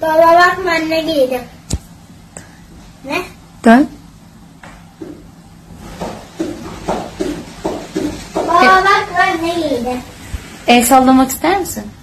Baba bak ben ne giydim. Ne? Dön. Baba bak ben ne giydim. El sallamak ister misin?